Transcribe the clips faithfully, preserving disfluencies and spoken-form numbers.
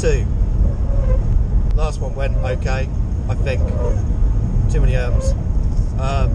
two. Last one went okay, I think. Too many erms. Um,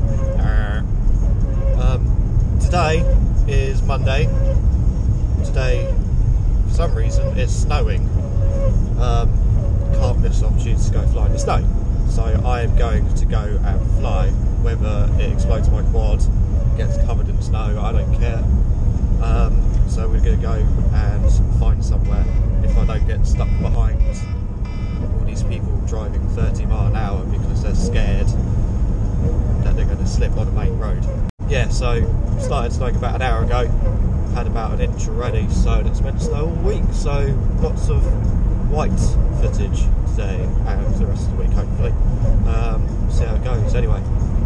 um, today is Monday. Today, for some reason, it's snowing. Um, can't miss the opportunity to go fly in the snow. So I am going to go and fly. Whether it explodes my quad, gets covered in snow, I don't care. Um, so we're going to go and find somewhere if I don't get stuck behind all these people driving thirty mile an hour because they're scared that they're going to slip on the main road. Yeah, so started snowing about an hour ago, had about an inch already, so it's meant to snow all week, so lots of white footage today and the rest of the week hopefully. Um, see how it goes anyway.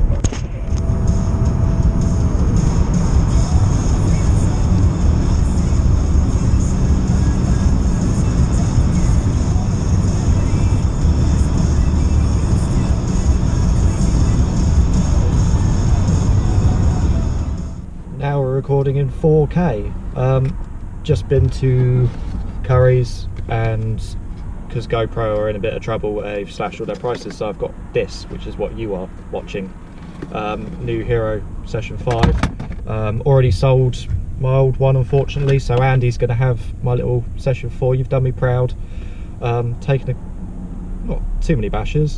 Now we're recording in four K. Um, just been to Curry's, and because GoPro are in a bit of trouble, they've slashed all their prices, so I've got this, which is what you are watching. Um, new Hero Session five. Um, already sold my old one, unfortunately, so Andy's going to have my little Session four. You've done me proud. Um, taken a, not too many bashes.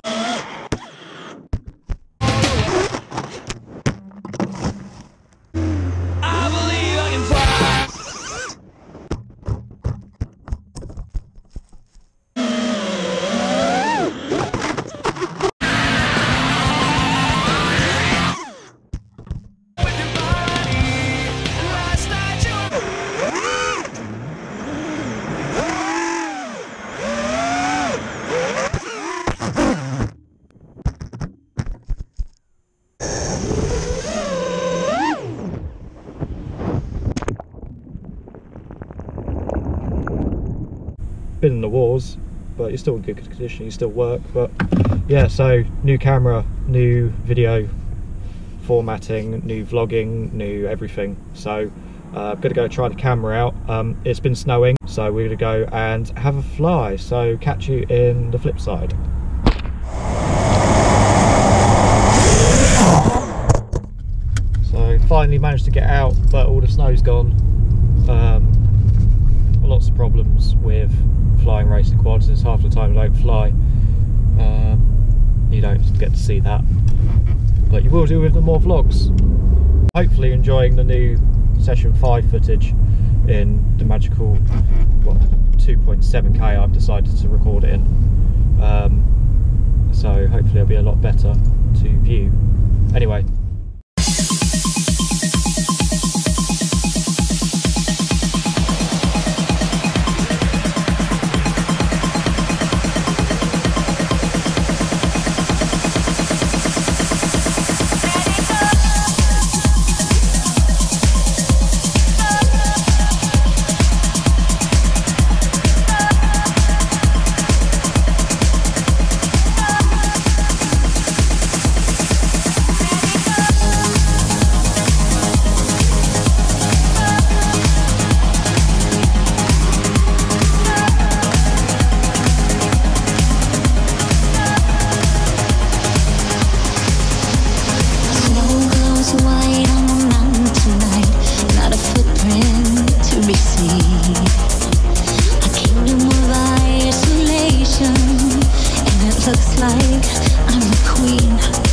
Been in the wars, but you're still in good condition, you still work. But yeah, so new camera, new video formatting, new vlogging, new everything. So uh, I'm gonna go try the camera out. Um, it's been snowing, so we're gonna go and have a fly. So catch you in the flip side. So finally managed to get out, but all the snow's gone. Um, lots of problems with flying racing quads. It's half the time I don't fly. Um, you don't get to see that, but you will do with the more vlogs. Hopefully enjoying the new Session five footage in the magical, what, two point seven K I've decided to record it in. Um, so hopefully it'll be a lot better to view. Anyway. Looks like I'm the queen.